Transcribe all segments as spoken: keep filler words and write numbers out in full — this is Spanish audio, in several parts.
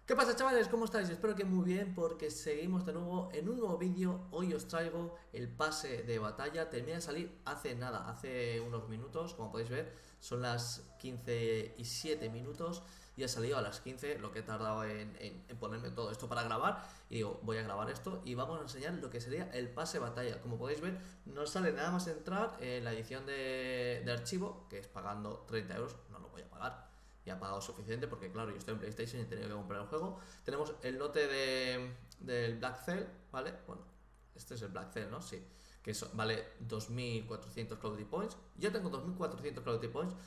¿Qué pasa, chavales? ¿Cómo estáis? Espero que muy bien, porque seguimos de nuevo en un nuevo vídeo. Hoy os traigo el pase de batalla. Termina de salir hace nada, hace unos minutos. Como podéis ver, son las quince y siete minutos y ha salido a las quince, lo que he tardado en, en, en ponerme todo esto para grabar. Y digo, voy a grabar esto y vamos a enseñar lo que sería el pase de batalla. Como podéis ver, no sale nada más entrar en la edición de, de archivo, que es pagando treinta euros. No lo voy a pagar, ya he pagado suficiente porque, claro, yo estoy en PlayStation y he tenido que comprar el juego. Tenemos el lote de, del Black Cell, ¿vale? Bueno, este es el Black Cell, ¿no? Sí, que eso vale dos mil cuatrocientos Cloudity Points. Yo tengo dos mil cuatrocientos Cloudity Points.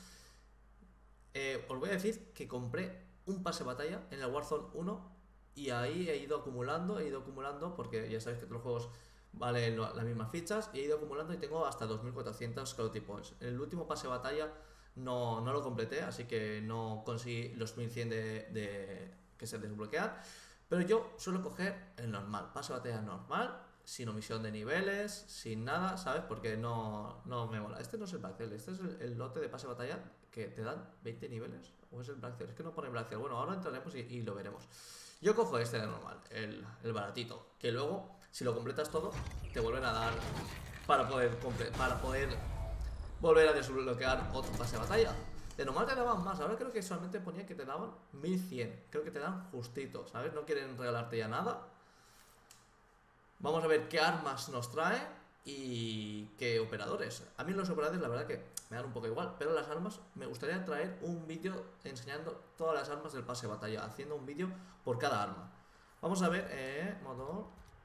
eh, Os voy a decir que compré un pase de batalla en el Warzone uno y ahí he ido acumulando, he ido acumulando porque ya sabéis que todos los juegos valen lo- las mismas fichas, y he ido acumulando y tengo hasta dos mil cuatrocientos Cloudity Points. El último pase de batalla no, no lo completé, así que no conseguí los mil cien de, de que se desbloquean. Pero yo suelo coger el normal, pase de batalla normal, sin omisión de niveles, sin nada, ¿sabes? Porque no, no me mola. Este no es el Black Cell, este es el, el lote de pase de batalla que te dan veinte niveles. ¿O es el Black Cell? Es que no pone Black Cell. Bueno, ahora entraremos y, y lo veremos. Yo cojo este de normal, el, el baratito, que luego, si lo completas todo, te vuelven a dar para poder, para poder volver a desbloquear otro pase de batalla. De normal te daban más, ahora creo que solamente ponía que te daban mil cien. Creo que te dan justito, ¿sabes? No quieren regalarte ya nada. Vamos a ver qué armas nos trae y qué operadores. A mí los operadores la verdad que me dan un poco igual, pero las armas me gustaría traer un vídeo enseñando todas las armas del pase de batalla, haciendo un vídeo por cada arma. Vamos a ver, eh, modo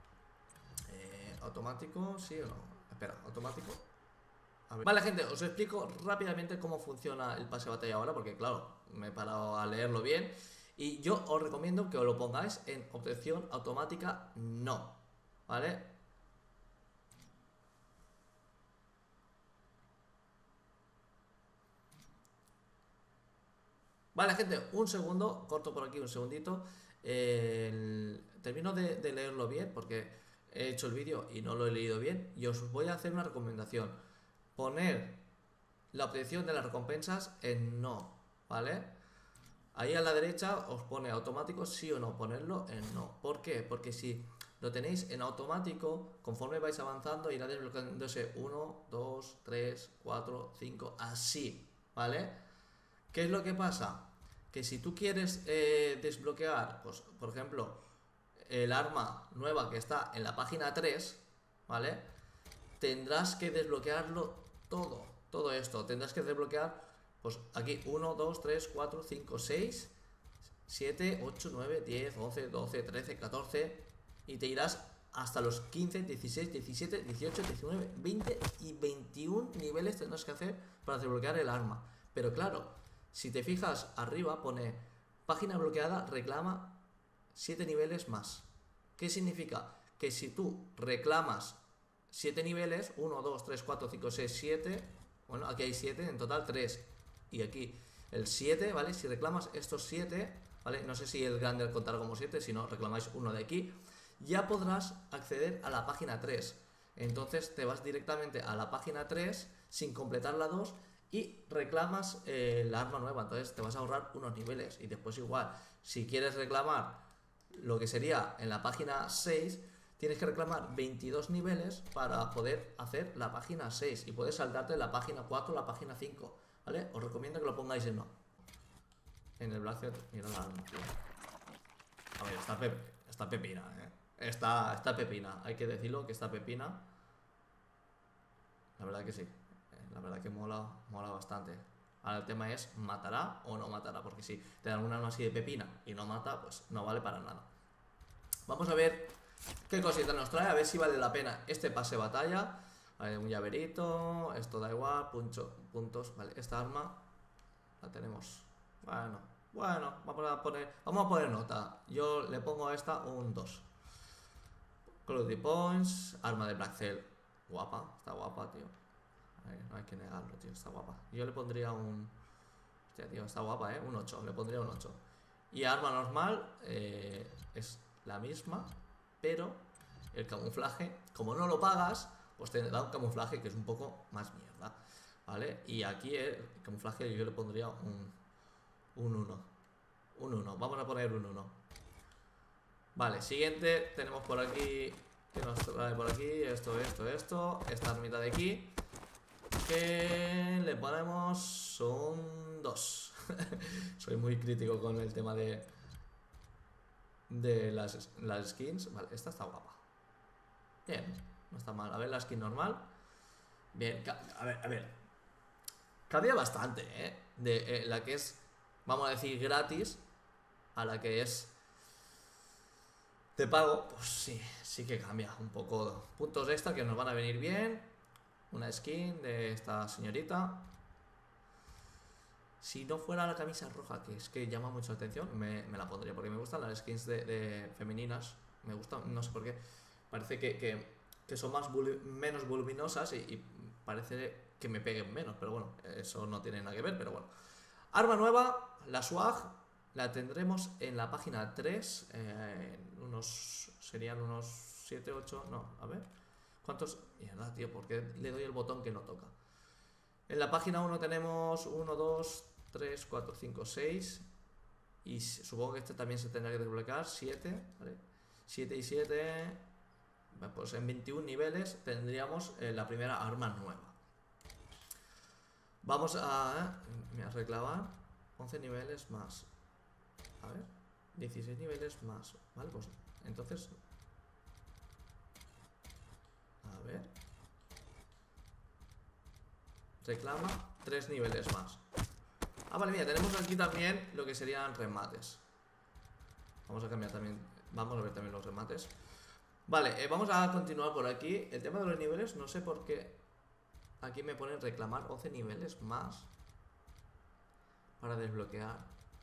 eh, automático, sí o no. Espera, automático. A ver. Vale, gente, os explico rápidamente cómo funciona el pase de batalla ahora, porque claro, me he parado a leerlo bien. Y yo os recomiendo que os lo pongáis en obtención automática no, ¿vale? Vale, gente, un segundo, corto por aquí un segundito. El- Termino de, de leerlo bien porque he hecho el vídeo y no lo he leído bien. Y os voy a hacer una recomendación: poner la obtención de las recompensas en no, ¿vale? Ahí a la derecha os pone automático sí o no, ponerlo en no. ¿Por qué? Porque si lo tenéis en automático, conforme vais avanzando irá desbloqueándose uno, dos, tres, cuatro, cinco, así, ¿vale? ¿Qué es lo que pasa? Que si tú quieres eh, desbloquear, pues por ejemplo, el arma nueva que está en la página tres, ¿vale? Tendrás que desbloquearlo todo, todo esto. Tendrás que desbloquear, pues aquí uno, dos, tres, cuatro, cinco, seis, siete, ocho, nueve, diez, once, doce, trece, catorce y te irás hasta los quince, dieciséis, diecisiete, dieciocho, diecinueve, veinte y veintiún niveles tendrás que hacer para desbloquear el arma. Pero claro, si te fijas arriba pone página bloqueada, reclama siete niveles más. ¿Qué significa? Que si tú reclamas siete niveles, uno, dos, tres, cuatro, cinco, seis, siete, bueno, aquí hay siete, en total tres, y aquí el siete, ¿vale? Si reclamas estos siete, ¿vale? No sé si el grande contará como siete, si no reclamáis uno de aquí, ya podrás acceder a la página tres. Entonces te vas directamente a la página tres sin completar la dos y reclamas eh, la arma nueva. Entonces te vas a ahorrar unos niveles. Y después igual, si quieres reclamar lo que sería en la página seis, tienes que reclamar veintidós niveles para poder hacer la página seis y puedes saltarte la página cuatro o la página cinco, ¿vale? Os recomiendo que lo pongáis en no. En el Black Cell, mira la arma, tío. A ver, está, pep está pepina, eh. Está, está pepina, hay que decirlo que está pepina. La verdad que sí. La verdad que mola, mola bastante. Ahora el tema es, ¿matará o no matará? Porque si te dan un arma así de pepina y no mata, pues no vale para nada. Vamos a ver qué cosita nos trae, a ver si vale la pena este pase de batalla. Vale, un llaverito, esto da igual, puncho, puntos. Vale, esta arma la tenemos. Bueno, bueno, vamos a poner, vamos a poner nota. Yo le pongo a esta un dos. Cloudity Points, arma de Black Cell. Guapa, está guapa, tío. Ay, no hay que negarlo, tío, está guapa. Yo le pondría un... Hostia, tío, está guapa, ¿eh? Un ocho, le pondría un ocho. Y arma normal eh, es la misma, pero el camuflaje, como no lo pagas, pues te da un camuflaje que es un poco más mierda, ¿vale? Y aquí el camuflaje yo le pondría un un uno. Un uno, vamos a poner un uno. Vale, siguiente, tenemos por aquí. ¿Qué nos trae por aquí? Esto, esto, esto. Esta armita de aquí. Que le ponemos un dos. Soy muy crítico con el tema de De las, las skins. Vale, esta está guapa. Bien, no está mal. A ver la skin normal. Bien, a ver, a ver. Cambia bastante, ¿eh? De eh, la que es, vamos a decir, gratis a la que es de pago. Pues sí, sí que cambia un poco. Puntos extra que nos van a venir bien. Una skin de esta señorita. Si no fuera la camisa roja, que es que llama mucho la atención, me, me la pondría, porque me gustan las skins de, de femeninas. Me gustan, no sé por qué. Parece que, que, que son más volu menos voluminosas y, y parece que me peguen menos. Pero bueno, eso no tiene nada que ver, pero bueno. Arma nueva, la swag, la tendremos en la página tres. Eh, unos, serían unos siete, ocho, no, a ver. ¿Cuántos? Mierda, tío, porque le doy el botón que no toca. En la página uno tenemos uno, dos, tres, cuatro, cinco, seis. Y supongo que este también se tendrá que desbloquear. siete, ¿vale? siete y siete. Pues en veintiún niveles tendríamos eh, la primera arma nueva. Vamos a... Eh, me has reclamado. once niveles más. A ver. dieciséis niveles más. Vale, pues entonces... A ver... Reclama tres niveles más. Ah, vale, mira, tenemos aquí también lo que serían remates. Vamos a cambiar también. Vamos a ver también los remates. Vale, eh, vamos a continuar por aquí. El tema de los niveles, no sé por qué aquí me ponen reclamar once niveles más para desbloquear.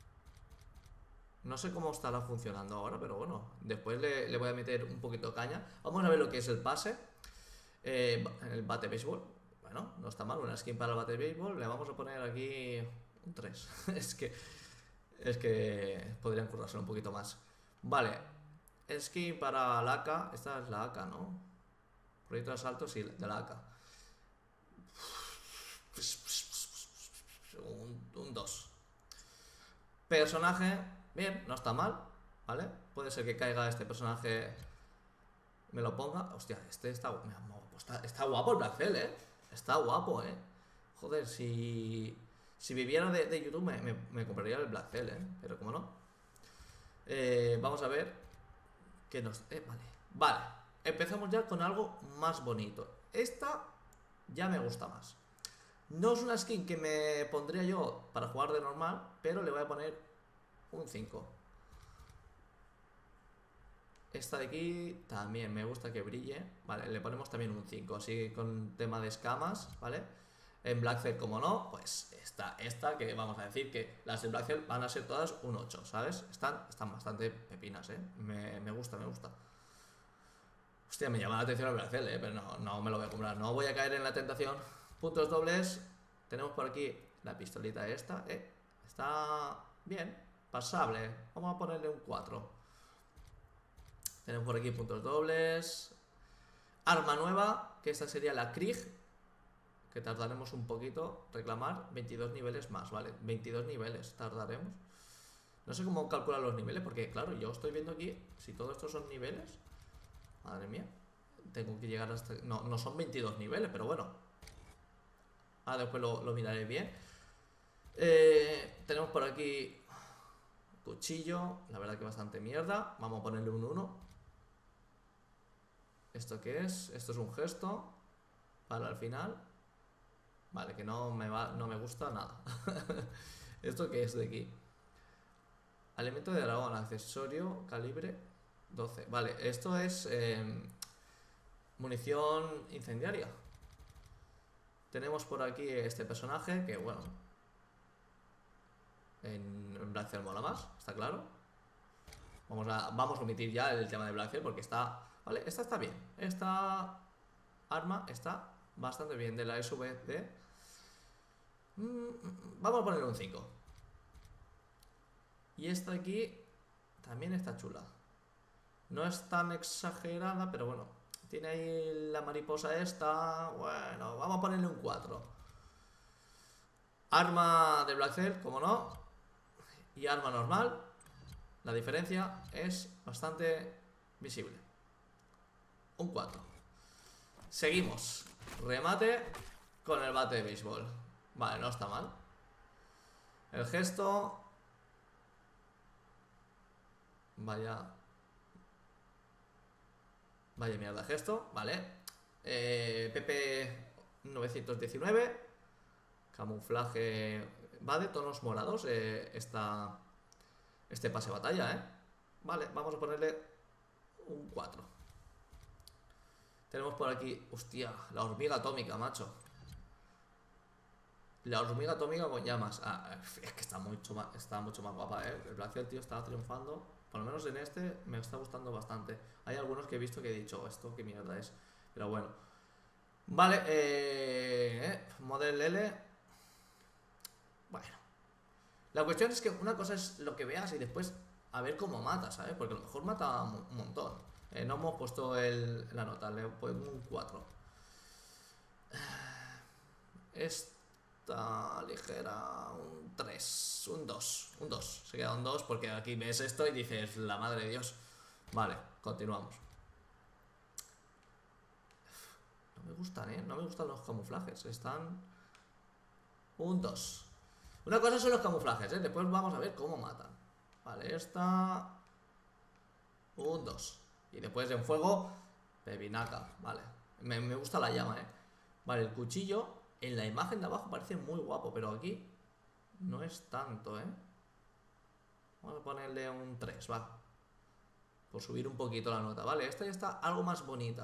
No sé cómo estará funcionando ahora, pero bueno, después le, le voy a meter un poquito de caña. Vamos a ver lo que es el pase. eh, El bate béisbol. Bueno, no está mal, una skin para el bate béisbol. Le vamos a poner aquí un tres. Es que Es que podrían currárselo un poquito más. Vale, skin para la A K. Esta es la A K, ¿no? Proyecto de asalto, sí, de la A K. Un dos. Personaje, bien, no está mal, ¿vale? Puede ser que caiga este personaje, me lo ponga. Hostia, este está, está, está guapo el Blackcell, ¿eh? Está guapo, ¿eh? Joder, si... Si viviera de, de YouTube me, me, me compraría el Blackcell, ¿eh? Pero como no. Eh, vamos a ver qué nos... Eh, vale. Vale. Empezamos ya con algo más bonito. Esta ya me gusta más. No es una skin que me pondría yo para jugar de normal, pero le voy a poner un cinco. Esta de aquí también me gusta que brille. Vale, le ponemos también un cinco. Así con tema de escamas, ¿vale? En Blackcell, como no, pues está esta, que vamos a decir que las de Blackcell van a ser todas un ocho, ¿sabes? Están, están bastante pepinas, ¿eh? Me, me gusta, me gusta. Hostia, me llama la atención el Blackcell, ¿eh? Pero no, no me lo voy a comprar. No voy a caer en la tentación. Puntos dobles. Tenemos por aquí la pistolita esta, ¿eh? Está bien, pasable. Vamos a ponerle un cuatro. Tenemos por aquí puntos dobles. Arma nueva, que esta sería la Krieg, que tardaremos un poquito. Reclamar veintidós niveles más, ¿vale? veintidós niveles tardaremos. No sé cómo calcular los niveles, porque claro, yo estoy viendo aquí, si todo esto son niveles, madre mía, tengo que llegar hasta... No, no son veintidós niveles, pero bueno. Ah, después lo, lo miraré bien. eh, Tenemos por aquí cuchillo, la verdad que bastante mierda. Vamos a ponerle un uno. ¿Esto qué es? Esto es un gesto para el final. Vale, que no me va, no me gusta nada. ¿Esto qué es de aquí? Alimento de dragón, accesorio, calibre doce. Vale, esto es eh, munición incendiaria. Tenemos por aquí este personaje que, bueno, en, en Blackcell mola más, está claro. Vamos a, vamos a omitir ya el tema de Blackcell porque está... Vale, esta está bien. Esta arma está bastante bien, de la S V D. Mm, vamos a ponerle un cinco. Y esta de aquí también está chula. No es tan exagerada, pero bueno, tiene ahí la mariposa esta. Bueno, vamos a ponerle un cuatro. Arma de Blackcell, como no. Y arma normal. La diferencia es bastante visible. Un cuatro. Seguimos. Remate con el bate de béisbol. Vale, no está mal. El gesto. Vaya. Vaya mierda gesto. Vale. Eh, P P novecientos diecinueve. Camuflaje. Va de tonos morados. Eh, esta, este pase batalla, ¿eh? Vale, vamos a ponerle un cuatro. Tenemos por aquí. Hostia, la hormiga atómica, macho. La hormiga atómica con llamas. Ah, es que está mucho más, está mucho más guapa, ¿eh? El Black Cell, tío, está triunfando. Por lo menos en este me está gustando bastante. Hay algunos que he visto que he dicho, esto qué mierda es. Pero bueno. Vale, eh, eh, Model L. Bueno. La cuestión es que una cosa es lo que veas y después a ver cómo mata, ¿sabes? Porque a lo mejor mata un montón. Eh, no hemos puesto el, la nota, le pongo un cuatro. Esta ligera, un tres, un dos, un dos. Se queda un dos porque aquí ves esto y dices, la madre de Dios. Vale, continuamos. No me gustan, ¿eh? No me gustan los camuflajes. Están un dos. Una cosa son los camuflajes, ¿eh? Después vamos a ver cómo matan. Vale, esta un dos. Y después en fuego pepinaca, vale. Me, me gusta la llama, ¿eh? Vale, el cuchillo en la imagen de abajo parece muy guapo, pero aquí no es tanto, ¿eh? Vamos a ponerle un tres, va. Por subir un poquito la nota, vale. Esta ya está algo más bonita,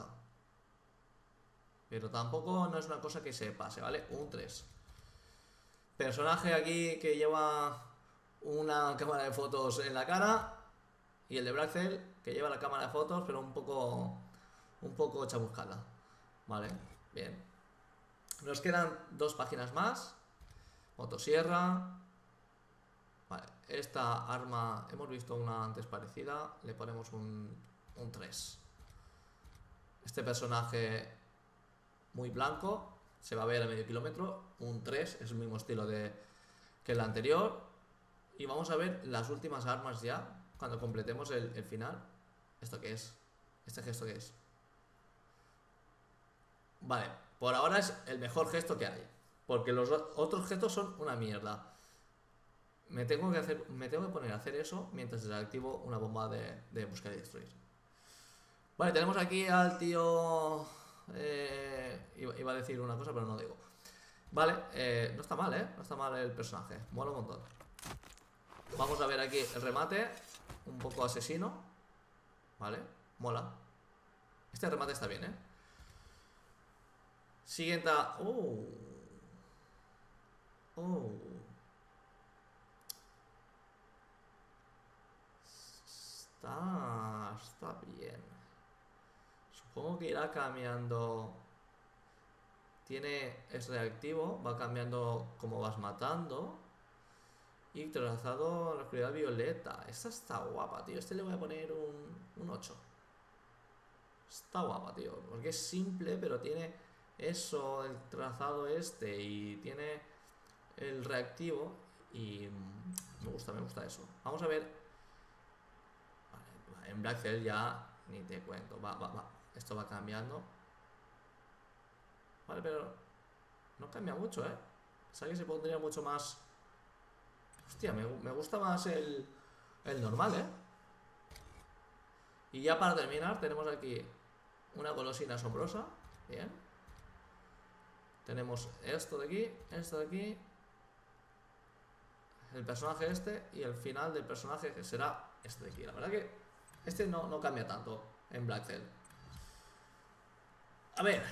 pero tampoco no es una cosa que se pase, ¿vale? Un tres. Personaje aquí que lleva una cámara de fotos en la cara. Y el de Black Cell que lleva la cámara de fotos, pero un poco un poco chamuscada. Vale, bien. Nos quedan dos páginas más. Motosierra. Vale, esta arma hemos visto una antes parecida. Le ponemos un, un tres. Este personaje muy blanco, se va a ver a medio kilómetro. Un tres, es el mismo estilo de, que el anterior. Y vamos a ver las últimas armas ya, cuando completemos el, el final. ¿Esto qué es? ¿Este gesto qué es? Vale, por ahora es el mejor gesto que hay, porque los otros gestos son una mierda. Me tengo que hacer, me tengo que poner a hacer eso mientras desactivo una bomba de, de buscar y destruir. Vale, tenemos aquí al tío... Eh, iba, iba a decir una cosa, pero no digo. Vale, eh, no está mal, ¿eh? No está mal el personaje, mola un montón. Vamos a ver aquí el remate. Un poco asesino. Vale, mola. Este remate está bien, ¿eh? Siguiente. Oh. Oh. Está... Está bien. Supongo que irá cambiando. Tiene... Es reactivo. Va cambiando como vas matando. Y trazado en la oscuridad violeta. Esta está guapa, tío. Este le voy a poner un, un ocho. Está guapa, tío. Porque es simple, pero tiene eso, el trazado este. Y tiene el reactivo. Y me gusta, me gusta eso. Vamos a ver. Vale, en Black Cell ya ni te cuento. Va, va, va. Esto va cambiando. Vale, pero no cambia mucho, ¿eh? Sabes que se pondría mucho más... Hostia, me, me gusta más el, el normal, ¿eh? Y ya para terminar tenemos aquí una golosina asombrosa. Bien. Tenemos esto de aquí, esto de aquí, el personaje este y el final del personaje que será este de aquí. La verdad que este no, no cambia tanto en Black Cell. A ver,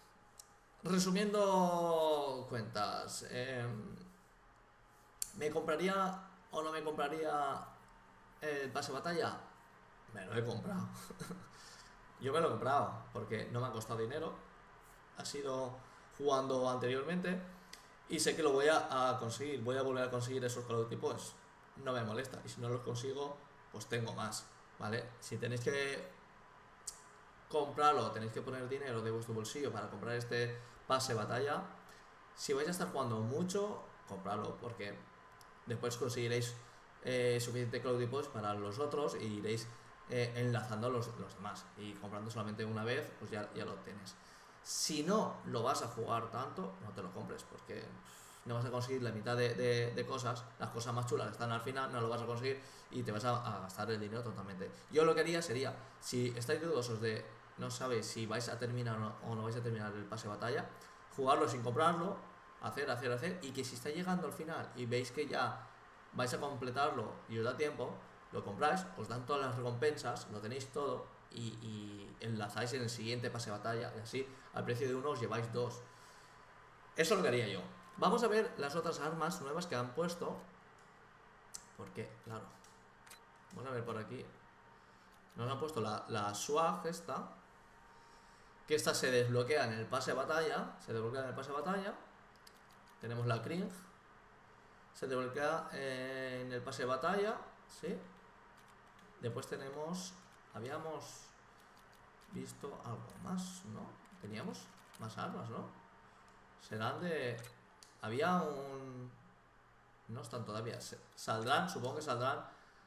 resumiendo cuentas, eh, ¿me compraría o no me compraría el pase batalla? Me lo he comprado. Yo me lo he comprado porque no me ha costado dinero. Ha sido jugando anteriormente y sé que lo voy a, a conseguir. Voy a volver a conseguir esos prototipos. No me molesta. Y si no los consigo, pues tengo más. ¿Vale? Si tenéis que comprarlo, tenéis que poner dinero de vuestro bolsillo para comprar este pase batalla. Si vais a estar jugando mucho, compradlo porque después conseguiréis eh, suficiente Cloudy Points para los otros y iréis eh, enlazando los, los demás. Y comprando solamente una vez, pues ya, ya lo tienes. Si no lo vas a jugar tanto, no te lo compres, porque no vas a conseguir la mitad de, de, de cosas. Las cosas más chulas están al final, no lo vas a conseguir y te vas a, a gastar el dinero totalmente. Yo lo que haría sería, si estáis dudosos de no sabéis si vais a terminar o no, o no vais a terminar el pase de batalla, jugarlo sin comprarlo, hacer, hacer, hacer, y que si está llegando al final y veis que ya vais a completarlo y os da tiempo, lo compráis, os dan todas las recompensas, lo tenéis todo y, y enlazáis en el siguiente pase de batalla y así al precio de uno os lleváis dos. Eso es lo que haría yo. Vamos a ver las otras armas nuevas que han puesto, porque claro, vamos a ver por aquí, nos han puesto la, la swag esta, que esta se desbloquea en el pase de batalla, se desbloquea en el pase de batalla. Tenemos la cringe, se desbloquea en el pase de batalla, ¿sí? Después tenemos, habíamos visto algo más, ¿no? Teníamos más armas, ¿no? Serán de, había un, no están todavía, saldrán, supongo que saldrán,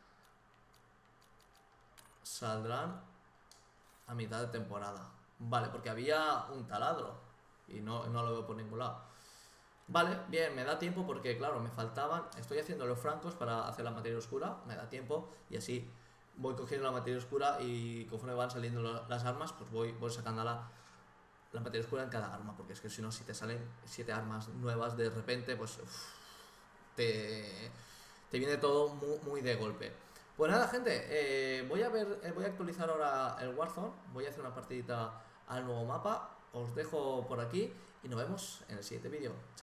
saldrán a mitad de temporada. Vale, porque había un taladro y no, no lo veo por ningún lado. Vale, bien, me da tiempo porque claro, me faltaban, estoy haciendo los francos para hacer la materia oscura, me da tiempo y así voy cogiendo la materia oscura y conforme van saliendo las armas, pues voy, voy sacando la, la materia oscura en cada arma, porque es que si no, si te salen siete armas nuevas de repente, pues uff, te, te viene todo muy, muy de golpe. Pues nada, gente, eh, voy a ver, eh, voy a actualizar ahora el Warzone, voy a hacer una partidita al nuevo mapa, os dejo por aquí y nos vemos en el siguiente vídeo.